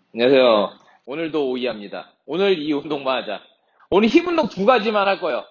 안녕하세요. 오늘도 오이합니다. 오늘 이 운동만 하자. 오늘 힙 운동 두 가지만 할 거예요.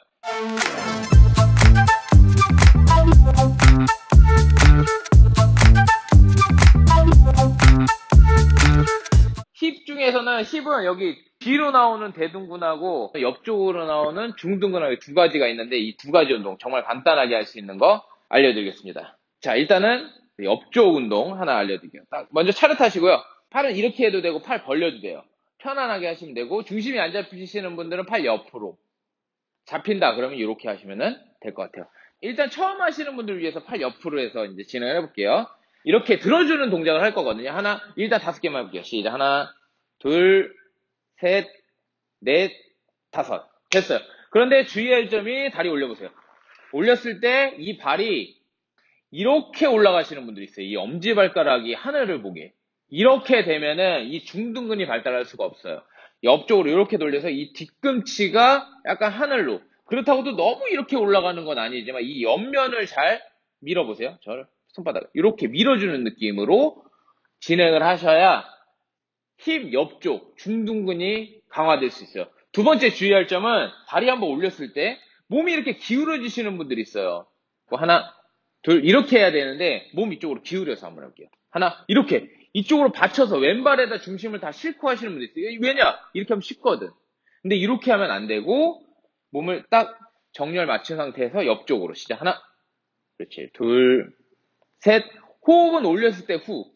힙 중에서는 힙은 여기 뒤로 나오는 대둔근하고 옆쪽으로 나오는 중둔근하고 두 가지가 있는데 이 두 가지 운동 정말 간단하게 할 수 있는 거 알려드리겠습니다. 자, 일단은 옆쪽 운동 하나 알려드릴게요. 먼저 차렷하시고요. 팔은 이렇게 해도 되고 팔 벌려도 돼요. 편안하게 하시면 되고 중심이 안 잡히시는 분들은 팔 옆으로 잡힌다 그러면 이렇게 하시면 될 것 같아요. 일단 처음 하시는 분들을 위해서 팔 옆으로 해서 이제 진행을 해볼게요. 이렇게 들어주는 동작을 할 거거든요. 일단 5개만 해볼게요. 시작. 하나, 둘, 셋, 넷, 다섯. 됐어요. 그런데 주의할 점이 다리 올려보세요. 올렸을 때 이 발이 이렇게 올라가시는 분들이 있어요. 이 엄지발가락이 하늘을 보게. 이렇게 되면은 이 중둔근이 발달할 수가 없어요. 옆쪽으로 이렇게 돌려서 이 뒤꿈치가 약간 하늘로. 그렇다고도 너무 이렇게 올라가는 건 아니지만 이 옆면을 잘 밀어보세요. 저를 손바닥 이렇게 밀어주는 느낌으로 진행을 하셔야 힙 옆쪽 중둔근이 강화될 수 있어요. 두 번째 주의할 점은 다리 한번 올렸을 때 몸이 이렇게 기울어지시는 분들이 있어요. 하나, 둘 이렇게 해야 되는데 몸 이쪽으로 기울여서 한번 해볼게요. 하나, 이렇게 이쪽으로 받쳐서 왼발에다 중심을 다 싣고 하시는 분들이 있어요. 왜냐? 이렇게 하면 쉽거든. 근데 이렇게 하면 안 되고 몸을 딱 정렬 맞춘 상태에서 옆쪽으로 시작. 하나, 그렇지. 둘, 셋. 호흡은 올렸을 때 후,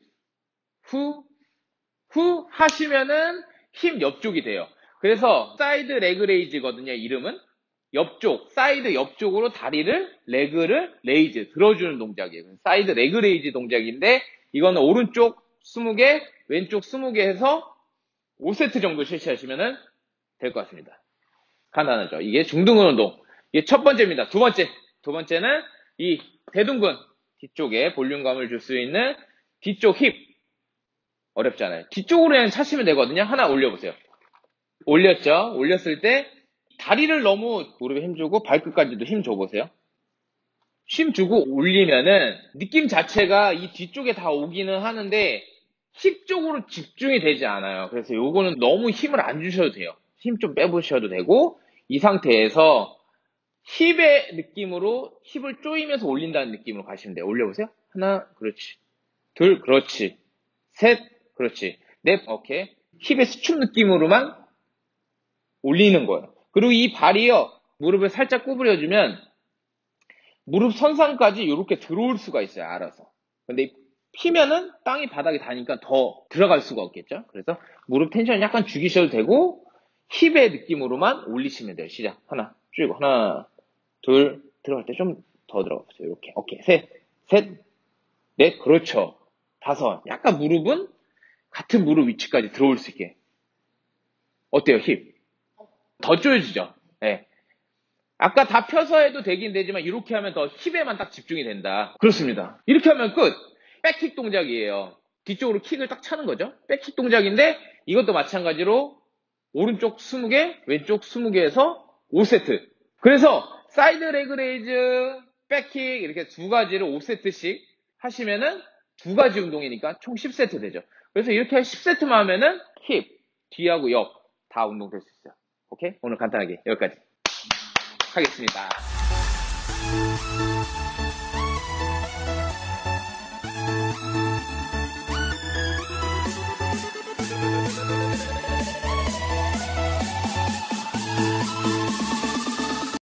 후 하시면은 힙 옆쪽이 돼요. 그래서 사이드 레그 레이즈거든요. 이름은 옆쪽, 사이드 옆쪽으로 다리를 레그를 레이즈 들어주는 동작이에요. 사이드 레그 레이즈 동작인데 이거는 오른쪽 20개, 왼쪽 20개 해서 5세트 정도 실시하시면 될 것 같습니다. 간단하죠. 이게 중둔근 운동. 이게 첫 번째입니다. 두 번째는 이 대둔근 뒤쪽에 볼륨감을 줄 수 있는 뒤쪽 힙. 어렵잖아요. 뒤쪽으로 그냥 차시면 되거든요. 하나 올려보세요. 올렸죠? 올렸을 때 다리를 너무 무릎에 힘주고 발끝까지도 힘 줘보세요. 힘 주고 올리면은 느낌 자체가 이 뒤쪽에 다 오기는 하는데 힙 쪽으로 집중이 되지 않아요. 그래서 요거는 너무 힘을 안 주셔도 돼요. 힘 좀 빼보셔도 되고 이 상태에서 힙의 느낌으로 힙을 조이면서 올린다는 느낌으로 가시면 돼요. 올려보세요. 하나, 그렇지. 둘, 그렇지. 셋, 그렇지. 넷, 오케이. 힙의 수축 느낌으로만 올리는 거예요. 그리고 이 발이요, 무릎을 살짝 구부려주면 무릎 선상까지 이렇게 들어올 수가 있어요, 알아서. 근데 피면은 땅이 바닥에 닿으니까 더 들어갈 수가 없겠죠? 그래서 무릎 텐션 약간 죽이셔도 되고 힙의 느낌으로만 올리시면 돼요. 시작. 하나, 쭉, 하나, 둘, 들어갈 때 좀 더 들어가 보세요. 이렇게. 오케이. 셋, 넷, 그렇죠. 다섯. 약간 무릎은 같은 무릎 위치까지 들어올 수 있게. 어때요, 힙? 더 조여지죠? 네. 아까 다 펴서 해도 되긴 되지만 이렇게 하면 더 힙에만 딱 집중이 된다. 그렇습니다. 이렇게 하면 끝. 백킥 동작이에요. 뒤쪽으로 킥을 딱 차는 거죠. 백킥 동작인데 이것도 마찬가지로 오른쪽 20개, 왼쪽 20개에서 5세트. 그래서 사이드 레그 레이즈, 백킥 이렇게 두 가지를 5세트씩 하시면은 두 가지 운동이니까 총 10세트 되죠. 그래서 이렇게 10세트만 하면은 힙, 뒤하고 옆 다 운동될 수 있어요. 오케이? 오늘 간단하게 여기까지 하겠습니다.